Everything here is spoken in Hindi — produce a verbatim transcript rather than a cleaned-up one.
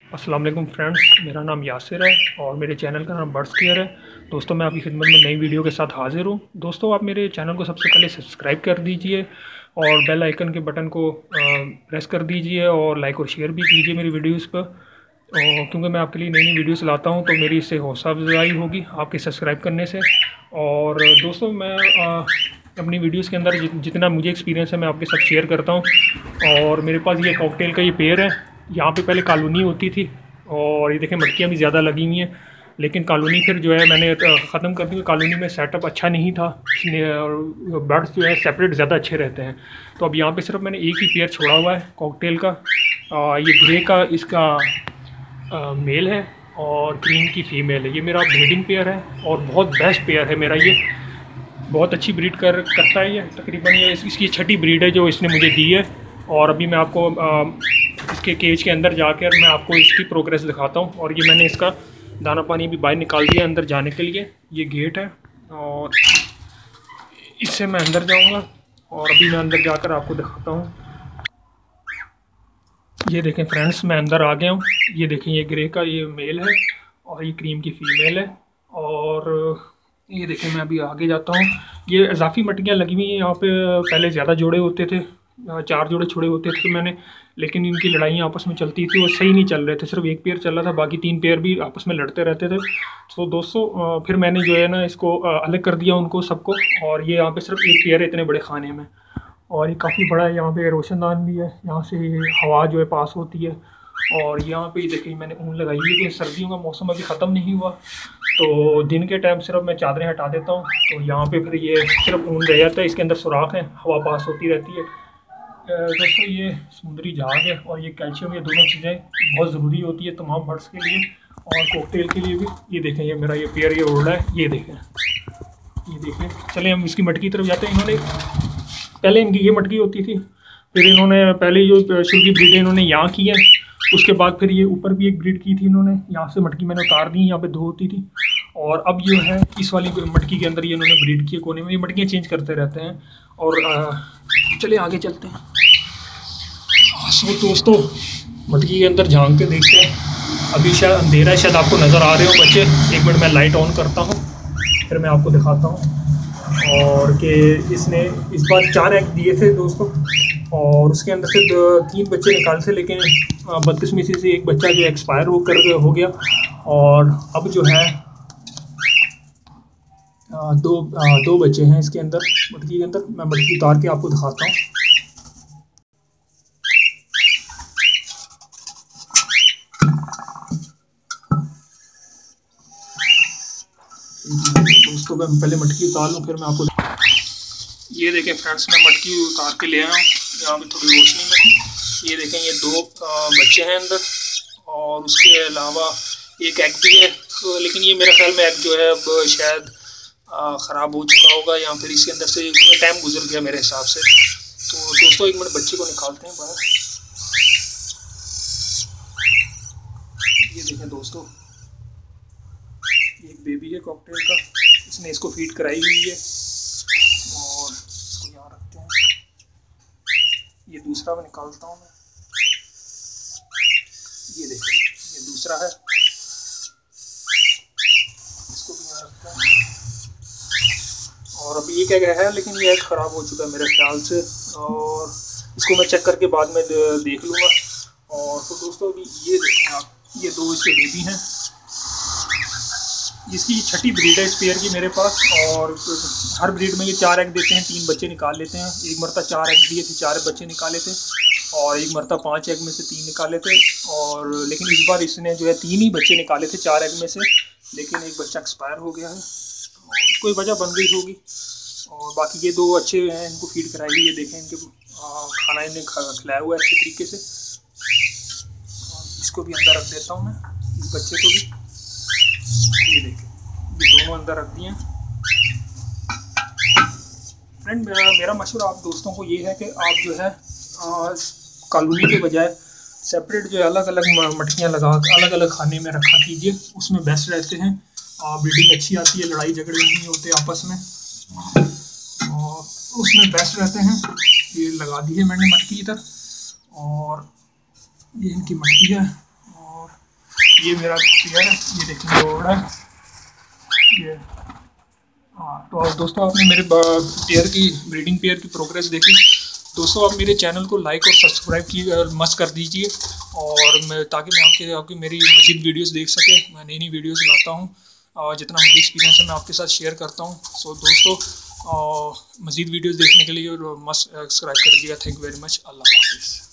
अस्सलाम वालेकुम फ्रेंड्स, मेरा नाम यासिर है और मेरे चैनल का नाम बर्ड्स केयर है। दोस्तों, मैं आपकी खिदमत में नई वीडियो के साथ हाज़िर हूँ। दोस्तों, आप मेरे चैनल को सबसे पहले सब्सक्राइब कर दीजिए और बेल आइकन के बटन को प्रेस कर दीजिए और लाइक और शेयर भी कीजिए मेरी वीडियोस पर, और क्योंकि मैं आपके लिए नई नई वीडियोस लाता हूँ तो मेरी इससे हौसला अफजाई होगी आपके सब्सक्राइब करने से। और दोस्तों, मैं आ, अपनी वीडियोस के अंदर जितना मुझे एक्सपीरियंस है मैं आपके साथ शेयर करता हूँ। और मेरे पास ये कॉकटेल का ये पेड़ है। यहाँ पे पहले कॉलोनी होती थी और ये देखें मटकियाँ भी ज़्यादा लगी हुई हैं, लेकिन कॉलोनी फिर जो है मैंने ख़त्म कर दी। कॉलोनी में सेटअप अच्छा नहीं था और बर्ड्स जो है सेपरेट ज़्यादा अच्छे रहते हैं। तो अब यहाँ पे सिर्फ मैंने एक ही पेयर छोड़ा हुआ है कॉकटेल का। आ, ये ग्रे का इसका आ, मेल है और ग्रीन की फ़ीमेल है। ये मेरा ब्रीडिंग पेयर है और बहुत बेस्ट पेयर है मेरा। ये बहुत अच्छी ब्रीड कर करता है। ये तकरीबन ये इसकी छठी ब्रीड है जो इसने मुझे दी है। और अभी मैं आपको आ, इसके केज के अंदर जाकर मैं आपको इसकी प्रोग्रेस दिखाता हूँ। और ये मैंने इसका दाना पानी भी बाहर निकाल दिया अंदर जाने के लिए। ये गेट है और इससे मैं अंदर जाऊँगा और अभी मैं अंदर जाकर आपको दिखाता हूँ। ये देखें फ्रेंड्स, मैं अंदर आ गया हूँ। ये देखें, ये ग्रे का ये मेल है और ये क्रीम की फ़ीमेल है। और ये देखें, मैं अभी आगे जाता हूँ। ये इजाफी मटकियाँ लगी हुई हैं यहाँ पे। पहले ज़्यादा जोड़े होते थे, चार जोड़े छोड़े होते थे मैंने, लेकिन इनकी लड़ाइयाँ आपस में चलती थी, वो सही नहीं चल रहे थे। सिर्फ एक पेयर चल रहा था, बाकी तीन पेयर भी आपस में लड़ते रहते थे। तो दोस्तों, फिर मैंने जो है ना इसको अलग कर दिया उनको सबको। और ये यहाँ पे सिर्फ एक पेयर है इतने बड़े खाने में। और ये काफ़ी बड़ा है, यहाँ पे रोशनदान भी है, यहाँ से हवा जो है पास होती है। और यहाँ पे देखिए मैंने ऊन लगाई हुई है कि सर्दियों का मौसम अभी ख़त्म नहीं हुआ, तो दिन के टाइम सिर्फ मैं चादरें हटा देता हूँ तो यहाँ पे फिर ये सिर्फ ऊन रह जाता है। इसके अंदर सुराख है, हवा पास होती रहती है। दोस्तों, ये समुद्री जहाज है और ये कैल्शियम, ये दोनों चीज़ें बहुत ज़रूरी होती है तमाम बर्ड्स के लिए और कॉकटेल के लिए भी। ये देखें, ये मेरा ये पेयर ये उड़ रहा है, ये देखें, ये देखें। चलें हम इसकी मटकी की तरफ जाते हैं। इन्होंने पहले इनकी ये मटकी होती थी, फिर इन्होंने पहले जो शुरू की ब्रीड इन्होंने यहाँ की है, उसके बाद फिर ये ऊपर भी एक ब्रीड की थी इन्होंने। यहाँ से मटकी मैंने उतार दी, यहाँ पे दो होती थी। और अब जो है इस वाली मटकी के अंदर ये इन्होंने ब्रीड की है कोने में। ये मटकियाँ चेंज करते रहते हैं। और चलिए आगे चलते हैं। सो दोस्तों, मटकी के अंदर झांक के देखते हैं। अभी शायद अंधेरा है, शायद आपको नज़र आ रहे हो बच्चे। एक मिनट मैं लाइट ऑन करता हूँ, फिर मैं आपको दिखाता हूँ। और कि इसने इस बार चार एग दिए थे दोस्तों और उसके अंदर से दो तीन बच्चे निकाले थे, लेकिन बदकिस्मती से एक बच्चा जो एक्सपायर हो कर हो गया। और अब जो है दो दो बच्चे हैं इसके अंदर, मटकी के अंदर। मैं मटकी उतार के आपको दिखाता हूँ। दोस्तों, मैं पहले मटकी उतार लूँ फिर मैं आपको। ये देखें फ्रेंड्स, मैं मटकी उतार के ले आया हूँ यहाँ पे थोड़ी रोशनी में। ये देखें, ये दो बच्चे हैं अंदर और उसके अलावा एक एग भी है, लेकिन ये मेरा ख्याल में एग जो है अब शायद ख़राब हो चुका होगा या फिर इसके अंदर से टाइम गुजर गया मेरे हिसाब से। तो दोस्तों, एक मिनट बच्चे को निकालते हैं बाहर। ये देखें दोस्तों, एक बेबी है कॉकटेल का, इसने इसको फीड कराई हुई है और इसको यहाँ रखते हैं। ये दूसरा मैं निकालता हूँ मैं। ये देखिए, ये दूसरा है, इसको भी यहाँ रखते हैं। और अभी एक एग है, लेकिन ये एग ख़राब हो चुका है मेरे ख्याल से, और इसको मैं चेक करके बाद में देख लूँगा। और तो दोस्तों, अभी ये देखें आप, ये दो इसके बेबी हैं। इसकी छठी ब्रीड है इस पेयर की मेरे पास। और हर ब्रीड में ये चार एग देते हैं, तीन बच्चे निकाल लेते हैं। एक मरता चार एग दिए थे, चार बच्चे निकाले थे। और एक मरता पांच एग में से तीन निकाले थे। और लेकिन इस बार इसने जो है तीन ही बच्चे निकाले थे चार एग में से, लेकिन एक बच्चा एक्सपायर हो गया है और कोई वजह बन गई होगी। और बाकी ये दो अच्छे हैं, इनको फीड कराई हुई है। देखें, इनके खाना इन्हें खिलाया हुआ है अच्छे तरीके से। इसको भी अंदर रख देता हूँ मैं, इस बच्चे को भी। ये देखें, ये दोनों अंदर रख दिए। फ्रेंड, मेरा मेरा मशवरा आप दोस्तों को ये है कि आप जो है कॉलोनी के बजाय सेपरेट जो है अलग अलग मटकियाँ लगा अलग अलग खाने में रखा कीजिए, उसमें बेस्ट रहते हैं। ब्रीडिंग अच्छी आती है, लड़ाई झगड़े नहीं होते आपस में, और उसमें बेस्ट रहते हैं। ये लगा दी है मैंने मटकी इधर, और ये इनकी मटकी है। और ये मेरा पेयर है, ये देखिए जोड़ा है ये। हाँ तो दोस्तों आपने मेरे पेयर की ब्रीडिंग पेयर की प्रोग्रेस देखी। दोस्तों आप मेरे चैनल को लाइक और सब्सक्राइब की मस्त कर दीजिए, और मैं ताकि मैं आपके आपकी मेरी मज़ीद वीडियोस देख सके। मैं नई नई वीडियोस लाता हूँ और जितना मुझे एक्सपीरियंस है मैं आपके साथ शेयर करता हूँ। सो दोस्तों मज़ीद वीडियोस देखने के लिए मस्त सब्सक्राइब कर दीजिएगा। Thank you very much. अल्लाह हाफिज़।